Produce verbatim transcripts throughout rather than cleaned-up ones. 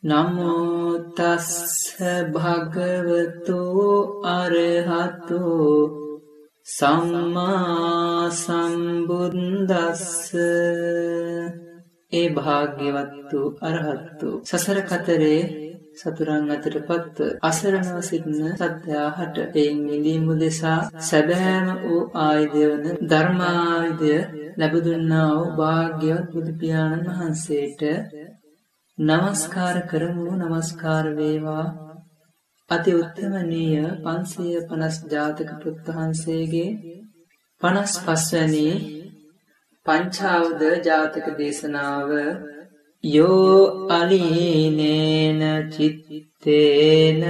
නමෝ තස්ස භගවතු අරහතු සම්මා සම්බුද්දස්ස. ඒ භාග්‍යවත් වූ අරහත් වූ සසර කතරේ සතුරන් අතරපත් අසරණව සිටින සත්‍යාහට එයින් මිදීම උදෙසා සැබෑම වූ ආයුධය වන ධර්මායුධය ලැබුදුන්නා වූ භාග්‍යවත් බුදු පියාණන් වහන්සේට නමස්කාර කරමු. නමස්කාර වේවා අති උත්තමනීය පන්සිය පනස් ජාතක පුත් වහන්සේගේ පනස් පස්වැනි පංචාවුද ජාතක දේශනාව. යෝ අලීනේන චිත්තේන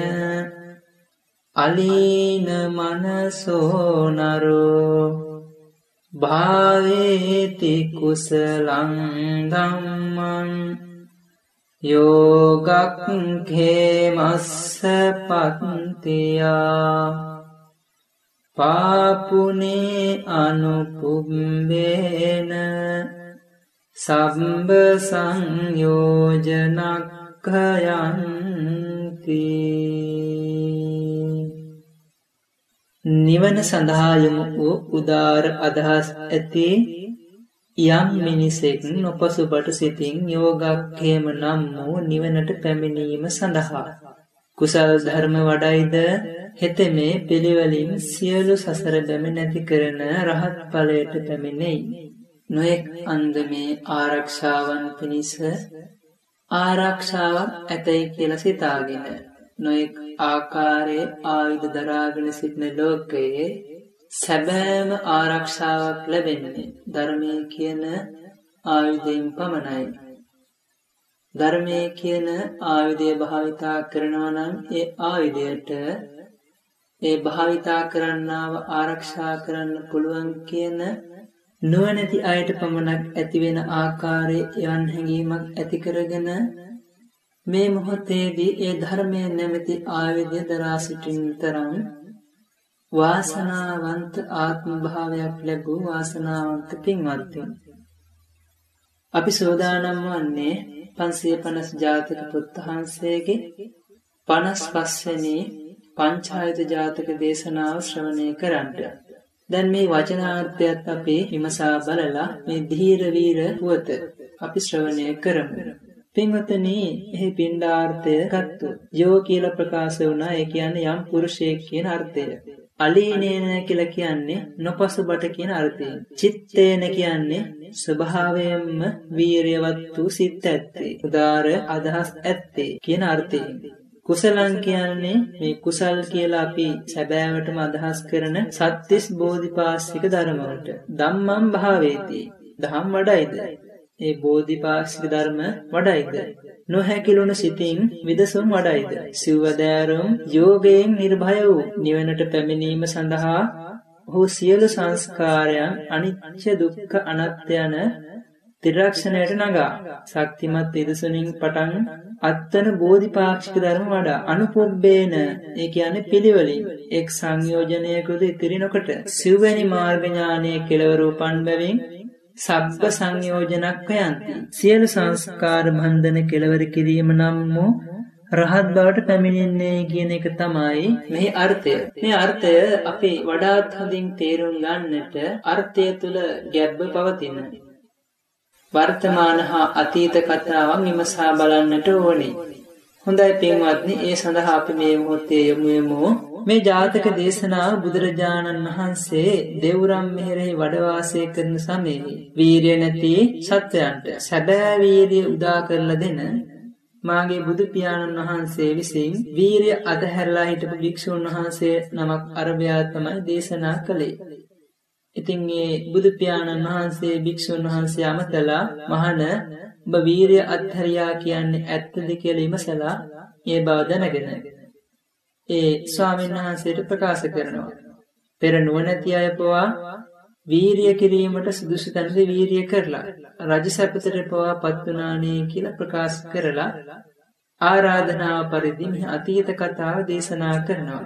අලීන මනසෝ නරෝ භාවේති කුසලං ධම්මං යෝගක්ඛේමස්ස පත්තියා පාපුනේ අනුපුම්බේන සම්බ සංයෝජනක්ඛයන්ති. නිවන සඳහා යොමු වූ උදාර අදහස් ඇති යම් මිනිසෙක් නොපසුබට සිතින් යෝගක්ඛේම නම් වූ නිවනට පැමිණීම සඳහා කුසල් ධර්ම වඩයිද හෙතෙමේ පිළිවෙලින් සියලු සසර බැමි නැති කරන රහත් ඵලයට පැමිණෙයි. නොඑක් අන්දමේ ආරක්ෂාවන් පිණිස ආරක්ෂාවක් ඇතැයි කියලා සිතාගෙන නොඑක් ආකාරයේ ආයුධ දරාගෙන සිටින ලෝකයේ සැබෑම ආරක්ෂාවක් ලැබෙන්නේ ධර්මය කියන ආයුධයෙන් පමණයි. ධර්මය කියන ආයුධය භාවිතා කරනවා නම් ඒ ආයුධයට ඒ භාවිතා කරන්නාව ආරක්ෂා කරන්න පුළුවන් කියන නුවණැති අයට පමණක් ඇතිවෙන ආකාරයේ යන් හැඟීමක් ඇති කරගෙන මේ මොහොතේදී ඒ ධර්මය නැමැති ආයුධය දරා සිටින තරම් වාසනාවන්ත ආත්ම භාවයක් ලැබූ වාසනාවන්ත පින්වත්නි. අපි සෝදානම් වන්නේ පන්සිය පනස් ජාතක පුත් වහන්සේගේ පනස් පස්වැනි පංචායත ජාතක දේශනාව ශ්‍රවණය කරන්නට. දැන් මේ වචනාර්ථයත් අපි විමසා බලලා මේ ධීර වීර පුවත අපි ශ්‍රවණය කරමු. පින්වත්නි, එහි පින්ඩාර්ථය ගත්තු යෝ කියලා ප්‍රකාශ වුණා. ඒ කියන්නේ යම් පුරුෂයෙක් කියන අර්ථය. අලීනේන කියලා කියන්නේ නොපසුබට කියන අර්ථයෙන්. චිත්තේන කියන්නේ ස්වභාවයෙන්ම වීරියවත් වූ සිත් ඇත්තේ, උදාර අදහස් ඇත්තේ කියන අර්ථයෙන්. කුසලං කියන්නේ මේ කුසල් කියලා අපි සැබෑවටම අදහස් කරන සත්‍තිස් බෝධිපාක්ෂික ධර්ම වලට. ධම්මං භාවේති, ධම් වඩයිද, ඒ බෝධිපාක්ෂික ධර්ම වඩයිද, නොහැකිලුණු සිතින් විදසුම් වඩයිද, සිව්වදෑරුම් යෝගයෙන් නිර්භය වූ නිවනට පැමිණීම සඳහා ඔහු සියලු සංස්කාරයන් අනිත්‍ය දුක්ඛ අනාත්ම යන ත්‍රිලක්ෂණයට නගා ශක්තිමත් විදසුනින් පටන් අත්තන බෝධිපාක්ෂික ධර්ම වඩා අනුපොබ්බේන, ඒ කියන්නේ පිළිවෙලින් එක් සංයෝජනයකට ඉතිරි නොකොට සිව්වැනි මාර්ග ඥානයේ කෙලවර උපන් බැවින් සබ්බ සංයෝජනක්ඛයන්ති, සියලු සංස්කාර බන්ධන කෙලවර කිරීම නම් වූ රහත් බවට පැමිණෙන්නේ කියන එක තමයි මේ අර්ථය. මේ අර්ථය අපි වඩාත් හොඳින් තේරුම් ගන්නට අර්ථය තුල ගැබ්ව පවතින වර්තමාන හා අතීත කතාවන් විමසා බලන්නට ඕනේ. හොඳයි පින්වත්නි, ඒ සඳහා අපි මේ මොහොතේ යමු යමු. මේ ජාතක දේශනාව බුදුරජාණන් වහන්සේ දෙව්රම් මෙහෙරෙහි වැඩ වාසය කරන සමයේ වීරිය නැති සත්වයන්ට සැබෑ වීරිය උදා කරලා දෙන මාගේ බුදු පියාණන් වහන්සේ විසින් වීරිය අතහැරලා හිටපු භික්ෂුන් වහන්සේ නමක් අරබයා තමයි දේශනා කළේ. ඉතින් මේ බුදු පියාණන් වහන්සේ භික්ෂුන් වහන්සේ අමතලා මහණ ඔබ වීරිය අත්හැරියා කියන්නේ ඇත්තද කියලා විමසලා ඒ බව දැනගෙන ඒ ස්වාමීන් වහන්සේට ප්‍රකාශ කරනවා. පෙර නුවණැති අය පවා වීරිය කිරීමට සුදුසු තැනදී වීරිය කරලා රජ සැපතට පවා පත් වුණානේ කියලා ප්‍රකාශ කරලා ආරාධනාව පරිදි මේ අතීත කතාව දේශනා කරනවා.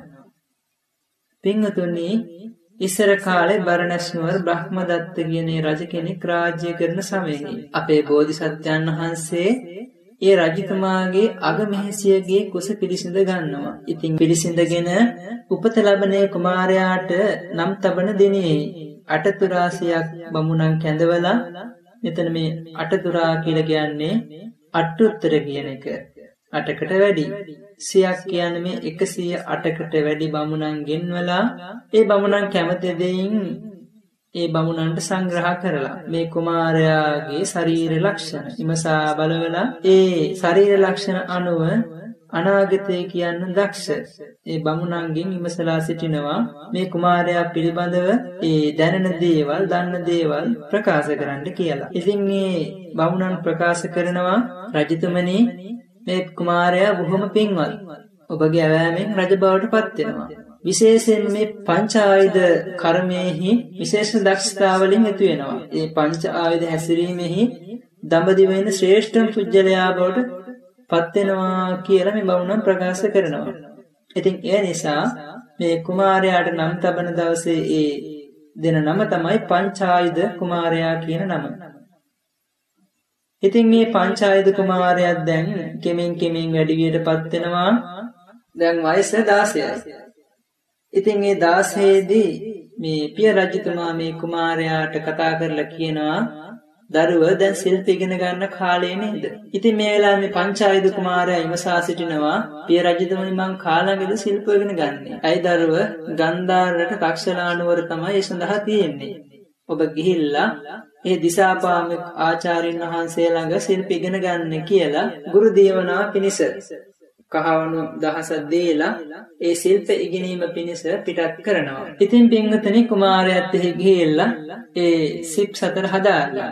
පින්වතුනි, ඉස්සර කාලේ බරණැස් නුවර බ්‍රහ්මදත්ත කියන රජ කෙනෙක් රාජ්‍ය කරන සමයේ අපේ බෝධිසත්වයන් වහන්සේ ඒ රජතුමාගේ අගමෙහෙසියගේ කුස පිළිසිඳ ගන්නවා. ඉතින් පිළිසිඳගෙන උපත ලැබනේ කුමාරයාට නම් තබන දිනේ අටතුරාසියක් බමුණන් කැඳවලා මෙතන මේ අටතුරා කියලා කියන්නේ අටුත්තර කියන එක. අටකට වැඩි. සියක් කියන්නේ මේ එකසිය අටකට වැඩි බමුණන් ගෙන්වලා ඒ බමුණන් කැමති දෙයින් ඒ බමුණන්ට සංග්‍රහ කරලා මේ කුමාරයාගේ ශරීර ලක්ෂණ විමසා බලවලා ඒ ශරීර ලක්ෂණ අනුව අනාගතය කියන්න දක්ෂ ඒ බමුණන්ගෙන් විමසලා සිටිනවා මේ කුමාරයා පිළිබඳව ඒ දැනෙන දේවල් දන්න දේවල් ප්‍රකාශ කරන්න කියලා. ඉතින් මේ බමුණන් ප්‍රකාශ කරනවා රජතුමනි මේ කුමාරයා බොහොම පින්වත්. ඔබගේ ඇවෑමෙන් රජ බවට පත් වෙනවා. විශේෂයෙන් මේ පංච ආයුධ කර්මයේහි විශේෂ දක්ෂතාව වලින් යුතු වෙනවා. මේ පංච ආයුධ හැසිරීමෙහි දඹදිව වෙන ශ්‍රේෂ්ඨම පුජ්‍යලයා බවට පත් වෙනවා කියලා මේ බමුණන් ප්‍රකාශ කරනවා. ඉතින් ඒ නිසා මේ කුමාරයාට නම් තබන දවසේ ඒ දෙන නම තමයි පංචායුධ කුමාරයා කියන නම. ඉතින් මේ පංචායුධ කුමාරයා දැන් කෙමෙන් කෙමෙන් වැඩි වියට පත් වෙනවා. දැන් වයස දාසයයි. ඉතින් මේ දාසයේදී මේ පිය රජතුමා මේ කුමාරයාට කතා කරලා කියනවා දරුව දැන් ශිල්ප ඉගෙන ගන්න කාලේ නේද? ඉතින් මේ වෙලාවේ මේ පංචායුධ කුමාරයා විමසා සිටිනවා පිය රජතුමනි මං කාලඟද ශිල්ප ඉගෙන ගන්නේ. ඇයි දරුව ගන්ධාරට තක්ෂලානුවර තමයි ඒ සඳහා තියෙන්නේ. ඔබ ගිහිල්ලා ඒ දිසාපාමක ආචාර්යින් වහන්සේ ළඟ ශිල්ප ඉගෙන ගන්න කියලා ගුරු දේවනා පිණිස කහවණු දහසක් දීලා ඒ ශිල්ප ඉගෙනීම පිණිස පිටත් කරනවා. ඉතින් පින්වතුනි කුමාරයාත් එහි ගිහිල්ලා ඒ සිප් සතර හදාගන්නවා.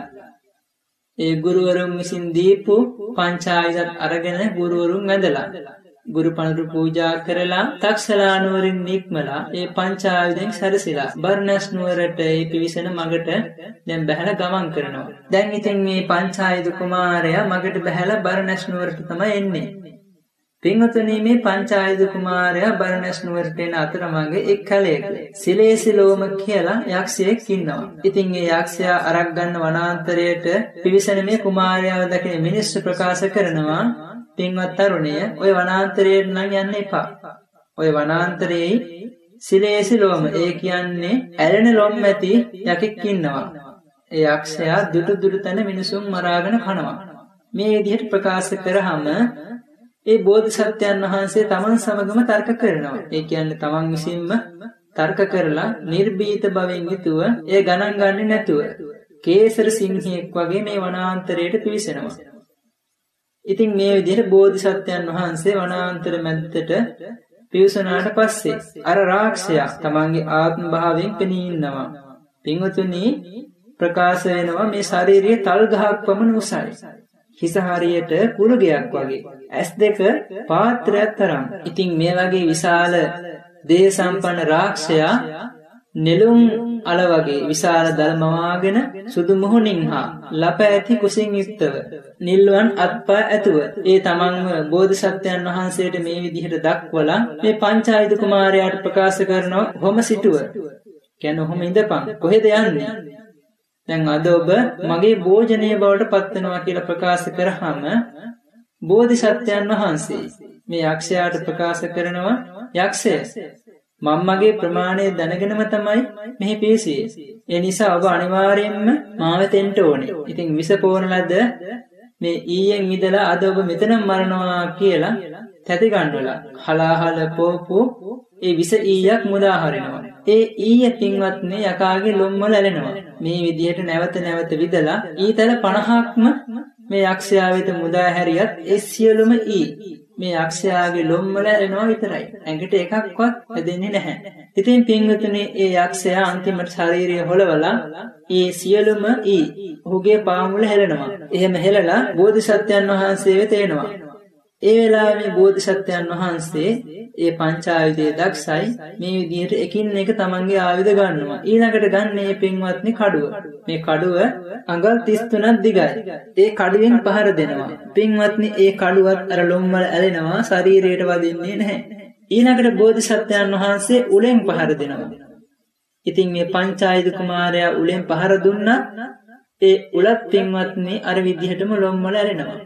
ඒ ගුරුවරුන් විසින් දීපු පංචායුධත් අරගෙන ගුරුවරුන් වැඳලා ගුරු පඬුරු පූජා කරලා තක්ෂලානුවරින් නික්මලා ඒ පංචායුධෙන් සැරසිලා බර්ණස් නුවරට ඒ පිවිසෙන මගට දැන් බැහැලා ගමන් කරනවා. දැන් ඉතින් මේ පංචායුධ කුමාරයා මගට බැහැලා බර්ණස් නුවරට තමයි එන්නේ. පින්වතුනි මේ පංචායුධ කුමාරයා බර්ණස් නුවරට එන අතරමඟ එක් කලයක සිලේසිලෝම කියලා යක්ෂයෙක් ඉන්නවා. ඉතින් ඒ යක්ෂයා අරක් ගන්න වනාන්තරයට පිවිසෙන මේ කුමාරයාව දැකගෙන මිනිස්සු ප්‍රකාශ කරනවා පින්වත් තරුණය ඔය වනාන්තරයට නම් යන්න එපා. ඔය වනාන්තරයේ සිලේසිලෝම ඒ කියන්නේ ඇලෙන ලොම් ඇති යකෙක් ඉන්නවා. ඒ යක්ෂයා දුටු දුටු තැන මිනිසුන් මරාගෙන කනවා. මේ විදිහට ප්‍රකාශ කරාම ඒ බෝධිසත්වයන් වහන්සේ තමන් සමගම තර්ක කරනවා. ඒ කියන්නේ තමන් විසින්ම තර්ක කරලා නිර්භීත භවෙන් යුතුව ඒ ගණන් ගන්නේ නැතුව කේසර සිංහයෙක් වගේ මේ වනාන්තරයට පිවිසෙනවා. ඉතින් මේ විදිහට බෝධිසත්වයන් වහන්සේ වනාන්තර මැද්දට පිවිසුනාට පස්සේ අර රාක්ෂයා තමන්ගේ ආත්ම භාවයෙන් පෙනී ඉන්නවා. පින්වතුනි ප්‍රකාශ වෙනවා මේ ශාරීරියේ තල් ගහක් පමණ උසයි. හිස හරියට කුළුගයක් වගේ. ඇස් දෙක පාත්‍රයක් තරම්. ඉතින් මේ වගේ විශාල දේහ සම්පන්න රාක්ෂයා නෙළුම් අල වගේ විශාල දල මවාගෙන සුදු මුහුණින් හා ලප ඇති කුසින් යුක්තව නිල්වන් අත්පා ඇතුව ඒ තමන්ව බෝධිසත්වයන් වහන්සේට මේ විදිහට දක්වලා මේ පංචායුධ කුමාරයාට ප්‍රකාශ කරනවා "හොම සිටුව. කියන ඔහොම ඉඳපන්. කොහෙද යන්නේ? දැන් අද ඔබ මගේ භෝජනීය බවට පත් වෙනවා" කියලා ප්‍රකාශ කරාම බෝධිසත්වයන් වහන්සේ මේ යක්ෂයාට ප්‍රකාශ කරනවා "යක්ෂය මම මගේ ප්‍රමාණය දැනගෙනම තමයි මෙහි පිවිසියේ. ඒ නිසා ඔබ අනිවාර්යයෙන්ම මාව තෙන්ට ඕනේ. ඉතින් විස පෝන ලද මේ ඊයෙන් ඉඳලා අද ඔබ මෙතනම මරනවා" කියලා තැති ගන්නවලා හලාහල පොපු ඒ විස ඊයක් මුදා හරිනවා. ඒ ඊය පින්වත්නි යකාගේ ලොම් වල ඇලෙනවා. මේ විදිහට නැවත නැවත විදලා ඊතල පනහක්ම මේ යක්ෂයා වෙත මුදා හැරියත් ඒ සියලුම ඊ මේ යක්ෂයාගේ ලොම් වල ඇලෙනවා විතරයි. ඇඟට එකක්වත් හැදෙන්නේ නැහැ. ඉතින් පින්වතුනි ඒ යක්ෂයා අන්තිමට ශාරීරිය හොලවලා ඒ සියලුම ඊ ඔහුගේ පාන් වල හෙලනවා. එහෙම හෙලලා බෝධිසත්වයන් වහන්සේ වෙත එනවා. ඒ වෙලාවේ මේ බෝධිසත්වයන් වහන්සේ ඒ පංචායුධයේ දක්ෂයි මේ විදිහට එකින් එක තමන්ගේ ආයුධ ගන්නවා. ඊළඟට ගන්න මේ පින්වත්නි කඩුව. මේ කඩුව අඟල් තිස් තුනක් දිගයි. ඒ කඩුවෙන් පහර දෙනවා. පින්වත්නි ඒ කඩුවත් අර ලොම් වල ඇලෙනවා ශරීරයට වදින්නේ නැහැ. ඊළඟට බෝධිසත්වයන් වහන්සේ උලෙන් පහර දෙනවා. ඉතින් මේ පංචායුධ කුමාරයා උලෙන් පහර දුන්නා ඒ උලත් පින්වත්නි අර විදිහටම ලොම් වල ඇලෙනවා.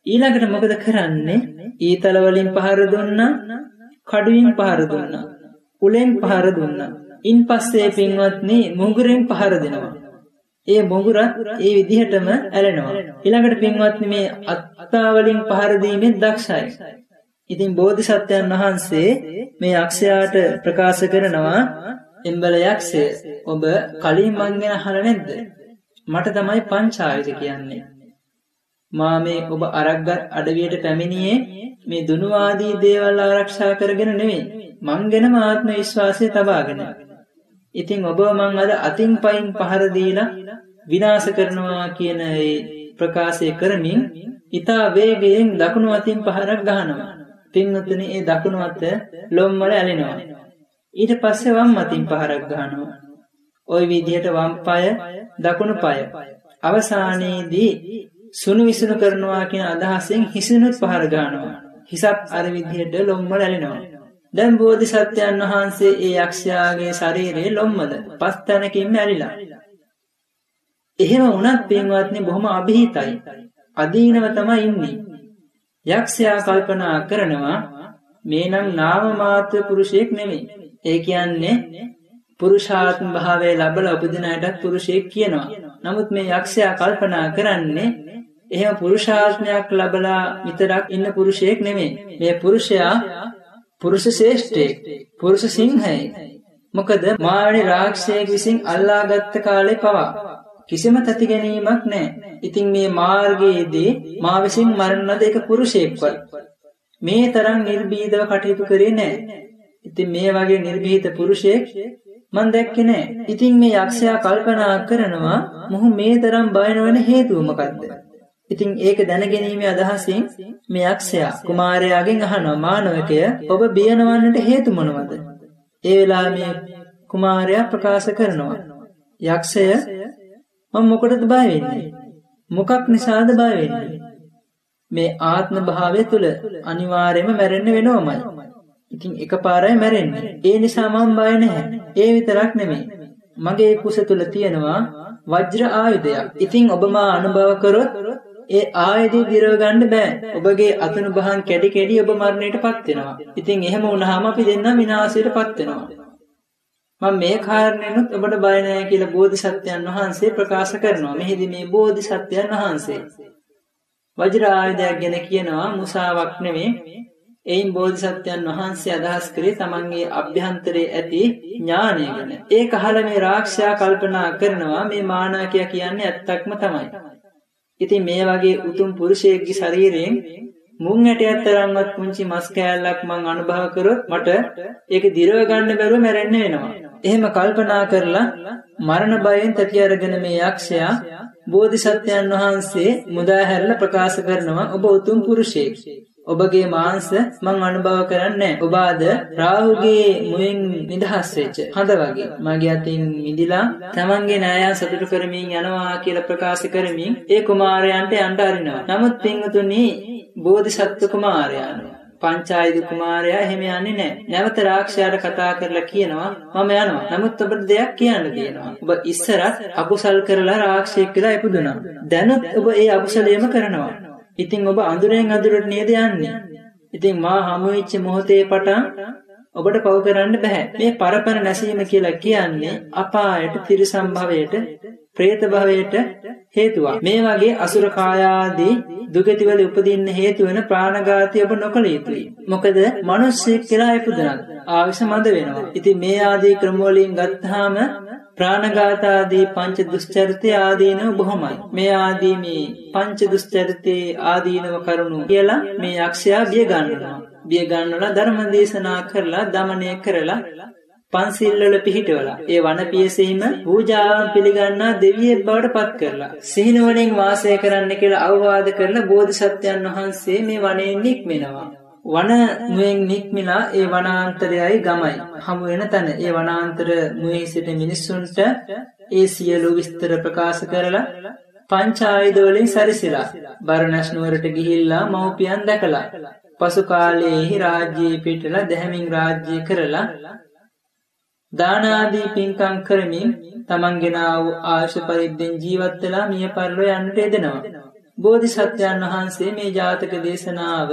ඊළඟට මොකද කරන්නේ? ඊතල වලින් පහර දුන්නා, කඩුවෙන් පහර දුන්නා, උලෙන් පහර දුන්නා. ඉන්පස්සේ පින්වත්නි මුගුරෙන් පහර දෙනවා. ඒ මුගුරත් ඒ විදිහටම ඇලෙනවා. ඊළඟට පින්වත්නි මේ අත්තා වලින් පහර දීමෙන් දක්ෂයි. ඉතින් බෝධිසත්වයන් වහන්සේ මේ යක්ෂයාට ප්‍රකාශ කරනවා, එම්බල යක්ෂය, ඔබ කලින් මං ගැන අහලා නැද්ද? මට තමයි පංචායුධ කියන්නේ. මා මේ ඔබ අරක්ගත් අඩවියට පැමිණියේ මේ දුනු ආදී දේවල් ආරක්ෂා කරගෙන නෙවෙයි, මං ගැනම ආත්ම විශ්වාසය තබාගෙන. ඉතින් ඔබ මං අද අතින් පයින් පහර දීලා විනාශ කරනවා කියන ඒ ප්‍රකාශය කරමින් ඊතා වේගයෙන් දකුණු අතින් පහරක් ගහනවා. පින්වත්නි, ඒ දකුණු අත ලොම් වල ඇලෙනවා. ඊට පස්සේ වම් අතින් පහරක් ගහනවා. ওই විදිහට වම් පාය, දකුණු පාය. අවසානයේදී සුණු විසුණු කරනවා කියන අදහසෙන් හිසිනුත් පහර ගන්නවා. හිසත් අර විදිහට ලොම් වල ඇලෙනවා. දැන් බෝධිසත්වයන් වහන්සේ ඒ යක්ෂයාගේ ශරීරයේ ලොම්වල පස් තැනකින් ඇලිලා. එහෙම වුණත් පින්වත්නි බොහොම අභීතයි. අදීනව තමයි ඉන්නේ. යක්ෂයා කල්පනා කරනවා, මේ නම් නාම මාත්‍ර පුරුෂයෙක් නෙමෙයි. ඒ කියන්නේ පුරුෂාත්ම භාවය ලැබලා උපදින අයටත් පුරුෂයෙක් කියනවා. නමුත් මේ යක්ෂයා කල්පනා කරන්නේ එහෙම පුරුෂාත්මයක් ලැබලා විතරක් ඉන්න පුරුෂයෙක් නෙමෙයි. මේ පුරුෂයා පුරුෂ ශ්‍රේෂ්ඨයෙක්, පුරුෂ සිංහයෙක්. මොකද මාවැනි රාක්ෂයෙක් විසින් අල්ලාගත්ත කාලේ පවා කිසිම තති ගැනීමක් නැහැ. ඉතින් මේ මාර්ගයේදී මා විසින් මරණ ලද එක පුරුෂයෙක්වත් මේ තරම් නිර්භීතව කටයුතු කරේ නැහැ. ඉතින් මේ වගේ නිර්භීත පුරුෂයෙක් මන් දැක්කේ නැහැ. ඉතින් මේ යක්ෂයා කල්පනා කරනවා, මොහු මේ තරම් බය නොවන හේතුව මොකද්ද? ඉතින් ඒක දැනගැනීමේ අදහසින් මේ යක්ෂයා කුමාරයාගෙන් අහනවා, මානවකය, ඔබ බිය නොවන්නට හේතු මොනවද? ඒ වෙලාවේ මේ කුමාරයා ප්‍රකාශ කරනවා, යක්ෂය, මම මොකටද බය වෙන්නේ? මොකක් නිසාද බය වෙන්නේ? මේ ආත්ම භාවය තුල අනිවාර්යයෙන්ම මැරෙන්න වෙනවමයි. ඉතින් එකපාරයි මැරෙන්නේ. ඒ නිසා මම බය නැහැ. ඒ විතරක් නෙමෙයි, මගේ කුස තුල තියෙනවා වජ්‍ර ආයුධයක්. ඉතින් ඔබ මා අනුභව කරොත් ඒ ආයුධය දිරව ගන්න බෑ. ඔබගේ අතුණු බහන් කැඩි කැඩි ඔබ මරණයටපත් වෙනවා. ඉතින් එහෙම වුණාම අපි දෙන්නා විනාශයටපත් වෙනවා. මම මේ කාරණේනොත් ඔබට බය නැහැ කියලා බෝධිසත්වයන් වහන්සේ ප්‍රකාශ කරනවා. මෙහිදී මේ බෝධිසත්වයන් වහන්සේ වජ්‍ර ආයුධයක් ගැන කියනවා, මුසාවක් නෙමෙයි. එයින් බෝධිසත්වයන් වහන්සේ අදහස් කරේ තමන්ගේ අභ්‍යන්තරයේ ඇති ඥානය ගැන. ඒක අහලා මේ රාක්ෂයා කල්පනා කරනවා, මේ මානවකයා කියන්නේ ඇත්තක්ම තමයි. ඉතින් මේ වගේ උතුම් පුරුෂයෙක්ගේ ශරීරයෙන් මුං ඇටයක් තරම්වත් පුංචි මස් කෑල්ලක් මං අනුභව කරොත් මට ඒක දිරව ගන්න බැරුව මැරෙන්න වෙනවා. එහෙම කල්පනා කරලා මරණ බයෙන් තැති අරගෙන මේ යක්ෂයා බෝධිසත්වයන් වහන්සේ මුදා හැරලා ප්‍රකාශ කරනවා, ඔබ උතුම් පුරුෂයෙක්. ඔබගේ මාංශ මං අනුභව කරන්නේ. ඔබ අද රාහුගේ මුවෙන් නිදහස් වෙච්ච හඳ වගේ මගේ අතින් මිදිලා තමන්ගේ නෑයා සතුටු කරමින් යනවා කියලා ප්‍රකාශ කරමින් ඒ කුමාරයන්ට යන්න අරිනවා. නමුත් පින්වතුනි, බෝධිසත්ව කුමාරයා පංචායුධ කුමාරයා එහෙම යන්නේ නැහැ. නැවත රාක්ෂයාට කතා කරලා කියනවා, මම යනවා. නමුත් ඔබට දෙයක් කියන්න තියෙනවා. ඔබ ඉස්සරත් අකුසල් කරලා රාක්ෂයෙක් කියලා ඉපදුනා. දැනුත් ඔබ ඒ අකුසලයම කරනවා. ඉතින් ඔබ අඳුරෙන් අඳුරට නේද යන්නේ? ඉතින් මා හමු වෙච්ච මොහොතේ පටන් ඔබට පව කරන්න බෑ. මේ පරපර නැසීම කියලා කියන්නේ අපායට, තිරිසන් භවයට, പ്രേත භවයට හේතුවක්. මේ වගේ අසුර කායාදී දුගතිවල උපදින්න හේතු වෙන ප්‍රාණඝාතය ඔබ නොකළ යුතුයි. මොකද මිනිස්සෙක් කියලා ඉපදුනත් ආවිස මඳ වෙනවා. ඉතින් මේ ආදී ක්‍රම වලින් ගත්තාම ප්‍රාණඝාත ආදී පංච දුස්චරිතය ආදීනව බොහොමයි. මේ ආදී මේ පංච දුස්චරිතේ ආදීනව කරුණු කියලා මේ යක්ෂයා බිය ගන්නවා. බිය ගන්නලා ධර්ම දේශනා කරලා දමනය කරලා පන්සිල් වල පිහිටවලා ඒ වනපියසෙහිම පූජාවන් පිළිගන්නා දෙවියෙක් බවට පත් කරලා සිහින වලින් වාසය කරන්න කියලා අවවාද කරලා බෝධිසත්වයන් වහන්සේ මේ වනයෙන් නික්මෙනවා. වන මුවෙන් නික්මිලා ඒ වනාන්තරයයි ගමයි හමු වෙන තැන ඒ වනාන්තර මුවේ සිට මිනිස්සුන්ට ඒ සියලු විස්තර ප්‍රකාශ කරලා පංචායුධ වලින් සැරසිලා බරණැස් නුවරට ගිහිල්ලා මව්පියන් දැකලා පසු කාලයේහි රාජ්‍යයේ පිටලා දැහැමින් රාජ්‍ය කරලා දාන ආදී පින්කම් කරමින් තමන්ගෙන ආ වූ ආශ පරිද්දෙන් ජීවත් වෙලා මිය පරලෝ යන්නට යෙදෙනවා. බෝධිසත්වයන් වහන්සේ මේ ජාතක දේශනාව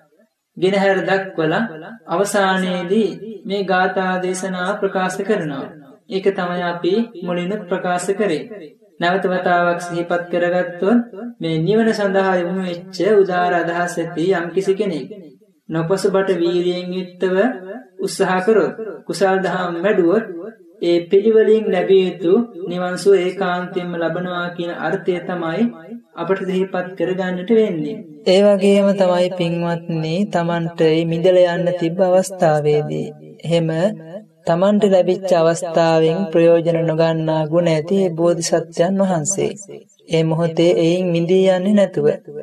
ගෙනහැර දක්වලා අවසානයේදී මේ ගාථා දේශනාව ප්‍රකාශ කරනවා. ඒක තමයි අපි මුලින්ම ප්‍රකාශ කරේ. නැවත වතාවක් සිහිපත් කරගත්තොත් මේ නිවන සඳහා යොමු වෙච්ච උදාර අදහස් ඇති යම්කිසි කෙනෙක් නොපසුබට වීරියෙන් යුක්තව උත්සාහ කරොත් කුසල් දහම් වැඩුවොත් ඒ පිළිවෙලින් ලැබිය යුතු නිවන් සුව ඒකාන්තයෙන්ම ලබනවා කියන අර්ථය තමයි අපට සිහිපත් කරගන්නට වෙන්නේ. ඒ වගේම තමයි පින්වත්නි තමන්ට මිදලා යන්න තිබ්බ අවස්ථාවේදී එහෙම තමන්ට ලැබිච්ච අවස්ථාවෙන් ප්‍රයෝජන නොගන්නා ගුණ ඇති ඒ බෝධිසත්වයන් වහන්සේ ඒ මොහොතේ එයින් මිදී යන්නේ නැතුව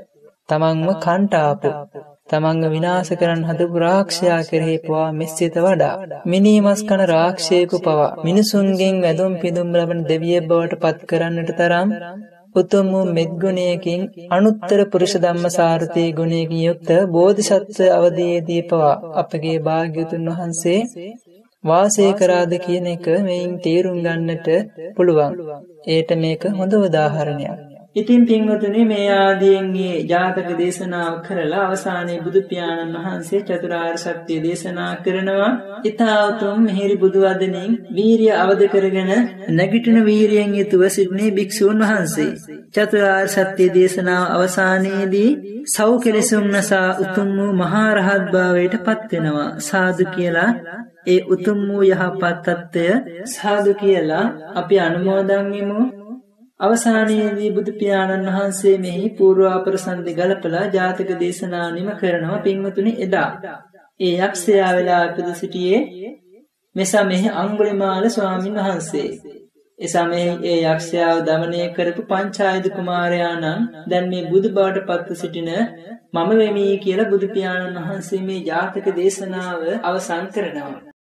තමන්ව කන්ටාපු තමන්ව විනාශ කරන්න හදපු රාක්ෂයා කෙරෙහි පවා මෙසිත වඩා මිනීමස් කන රාක්ෂයෙකු පවා මිනිසුන්ගෙන් වැදුම් පිදුම් ලබන දෙවියෙක් බවට පත් කරන්නට තරම් උතුම් වූ මෙත්ගුණයකින් අනුත්තර පුරුෂ ධම්මසාරථී ගුණයකින් යුක්ත බෝධිසත්ව අවදීයේදී පවා අපගේ භාග්‍යවතුන් වහන්සේ වාසය කරාද කියන එක මෙයින් තේරුම් ගන්නට පුළුවන්. ඒට මේක හොඳ උදාහරණයක්. ඉතින් පින්වතුනි මේ ආදීන්ගේ ජාතක දේශනාව කරලා අවසානයේ බුදු පියාණන් වහන්සේ චතුරාර්ය සත්‍ය දේශනා කරනවා. ඊතා උතුම් මිහිරි බුදු වදනින් වීරිය අවද කරගෙන නැගිටින වීරියෙන් යුතුව සිටිනේ භික්ෂූන් වහන්සේ. චතුරාර්ය සත්‍ය දේශනාව අවසානයේදී සව් කෙලෙසුන් නසා උතුම් වූ මහා රහත් භාවයට පත් වෙනවා. සාදු කියලා ඒ උතුම් වූ යහපත් තත්ත්වය සාදු කියලා අපි අනුමෝදන් වෙමු. අවසානයේදී බුදු පියාණන් වහන්සේ මෙහි පූර්වාපර සංදි ගලපලා ජාතක දේශනා නිම කරනවා. පින්වතුනි එදා ඒ යක්ෂයා වෙලා ඉපද සිටියේ මෙසමෙහි අංගුලිමාල ස්වාමීන් වහන්සේ. එසමෙහි ඒ යක්ෂයාව දමනය කරපු පංචායුධ කුමාරයාණන් දැන් මේ බුදු බවට පත්ව සිටින මම වෙමි කියලා බුදු පියාණන් වහන්සේ මේ ජාතක දේශනාව අවසන් කරනවා.